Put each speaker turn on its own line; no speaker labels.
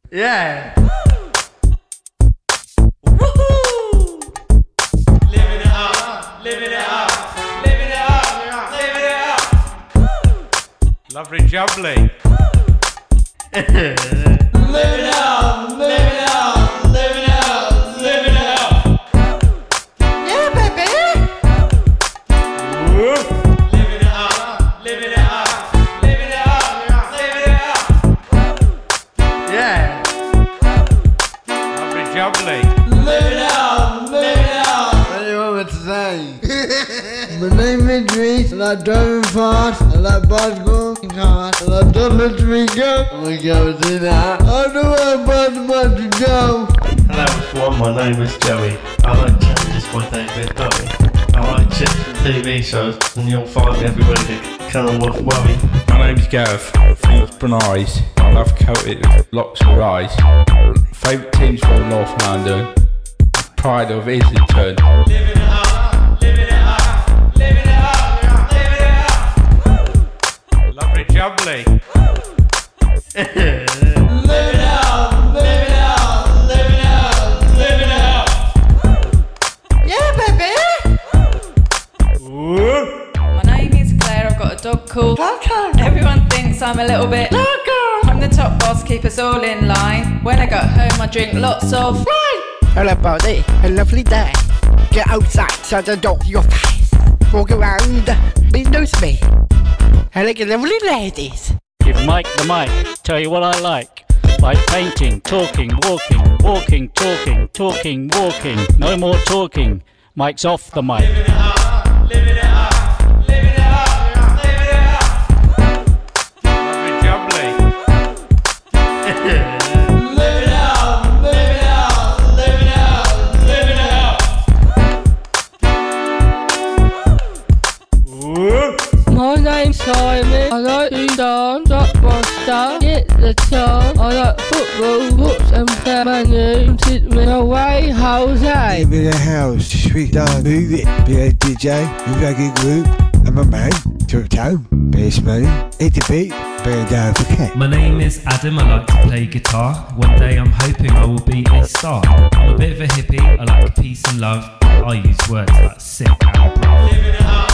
Yeah.
Woohoo! Living it up, living it up, living it up, living it up.
Lovely jubbly.
Living it up, living it up, living it up, living it up.
Yeah, baby.
Living it up, living it up, living it up, living it up.
Yeah.
Lovely jubbly.
Living it up, living it up.
What do you want me to say? My name is Reese, and I driving fast, and I bicycle cars, and I don't let me go. We go do that. I don't want to go.
Hello everyone, my name is Joey. I like challenges by David Bowie. I like chips and TV shows, and you'll find me everywhere that kind of worth worry.
My name's Gav from Brunei's. I love Celtic with lots of rice. Favourite teams from North London. Pride of Islington.
Living it up, living it up, living it up, living it up.
Lovely jubbly.
Living it up, living it up, living it up, living it up.
Yeah, baby.
My name is Claire, I've got a dog called
Taco.
Everyone thinks I'm a little bit
Taco.
I'm the top boss, keep us all in line. When I got home I drink lots of
Hello, buddy. A lovely day. Get outside, so the dog your face. Walk around, be news me. Hello, lovely ladies.
Give Mike the mic, tell you what I like. Like painting, talking, walking, walking, talking, talking, walking. No more talking. Mike's off the mic.
Living it up, living it up, living it up, living it up.
Lovely jubbly.
Living it up, living it up, living it up, living it up.
My name's Simon. I like to dance, rock my stuff, get the chance. I like football, books and play. My name is me away, Jose.
Live in a house, sweet dog, move it. Be a DJ, move like a group. I'm a man, to a town, be a smelly, hit the beat, be a down for cat.
My name is Adam, I like to play guitar. One day I'm hoping I will be a star. I'm a bit of a hippie, I like peace and love. I use words like sick and proud.
Living it up.